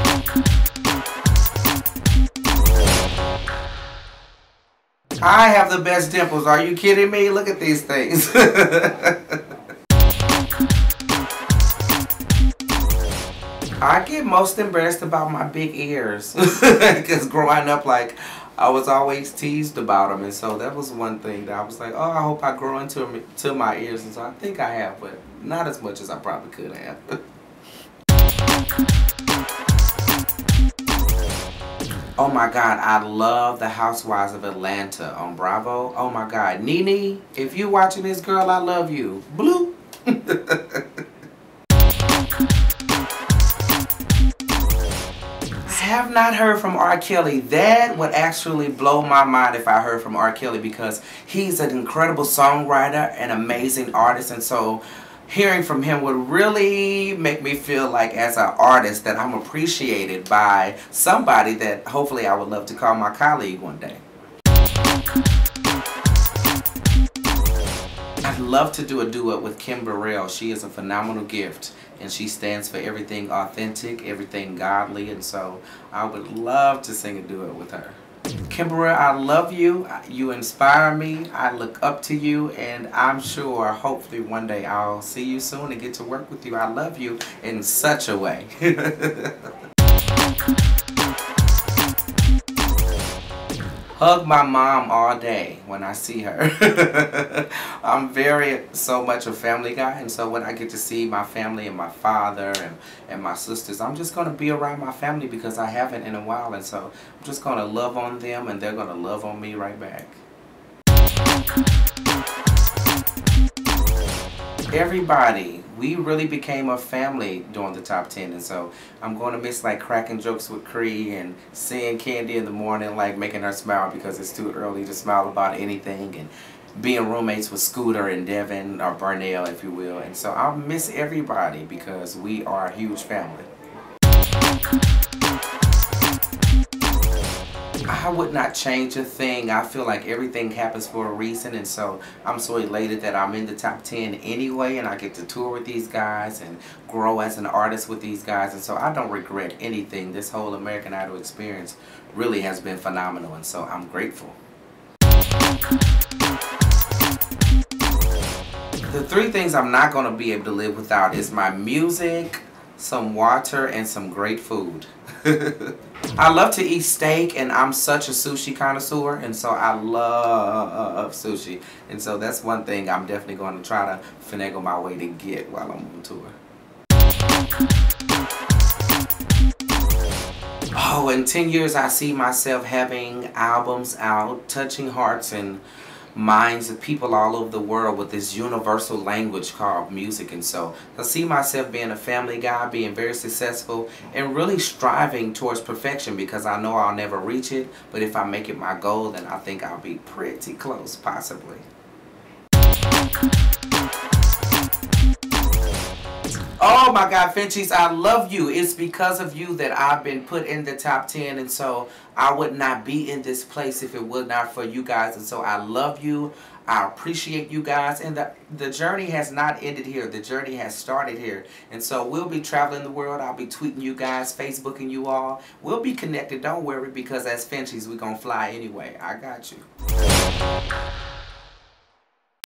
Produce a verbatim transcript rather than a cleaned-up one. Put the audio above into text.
I have the best dimples. Are you kidding me? Look at these things. I get most embarrassed about my big ears. Because growing up, like, I was always teased about them. And so that was one thing that I was like, oh, I hope I grow into to my ears. And so I think I have, but not as much as I probably could have. Oh my God, I love the Housewives of Atlanta on Bravo. Oh my God, Nene, if you watching this, girl, I love you. Bloop. I have not heard from R. Kelly. That would actually blow my mind if I heard from R. Kelly, because he's an incredible songwriter, an amazing artist, and so hearing from him would really make me feel like, as an artist, that I'm appreciated by somebody that hopefully I would love to call my colleague one day. I'd love to do a duet with Kim Burrell. She is a phenomenal gift, and she stands for everything authentic, everything godly, and so I would love to sing a duet with her. Kim Burrell, I love you. You inspire me. I look up to you, and I'm sure, hopefully, one day I'll see you soon and get to work with you. I love you in such a way. Hug my mom all day when I see her. I'm very, so much a family guy, and so when I get to see my family and my father and, and my sisters, I'm just going to be around my family because I haven't in a while, and so I'm just going to love on them and they're going to love on me right back. Everybody, we really became a family during the top ten, and so I'm going to miss like cracking jokes with Cree and seeing Candy in the morning, like making her smile because it's too early to smile about anything, and being roommates with Scooter and Devin, or Burnell if you will, and so I'll miss everybody because we are a huge family. I would not change a thing. I feel like everything happens for a reason, and so I'm so elated that I'm in the top ten anyway, and I get to tour with these guys and grow as an artist with these guys, and so I don't regret anything. This whole American Idol experience really has been phenomenal, and so I'm grateful. The three things I'm not going to be able to live without is my music, some water, and some great food. I love to eat steak, and I'm such a sushi connoisseur, and so I love sushi, and so that's one thing I'm definitely going to try to finagle my way to get while I'm on tour. Oh, in ten years I see myself having albums out, touching hearts and minds of people all over the world with this universal language called music, and so I see myself being a family guy, being very successful, and really striving towards perfection because I know I'll never reach it, but if I make it my goal, then I think I'll be pretty close, possibly. Oh my God, Finchies, I love you. It's because of you that I've been put in the top ten, and so I would not be in this place if it were not for you guys, and so I love you. I appreciate you guys, and the, the journey has not ended here. The journey has started here, and so we'll be traveling the world. I'll be tweeting you guys, Facebooking you all. We'll be connected, don't worry, because as Finchies, we're going to fly anyway. I got you.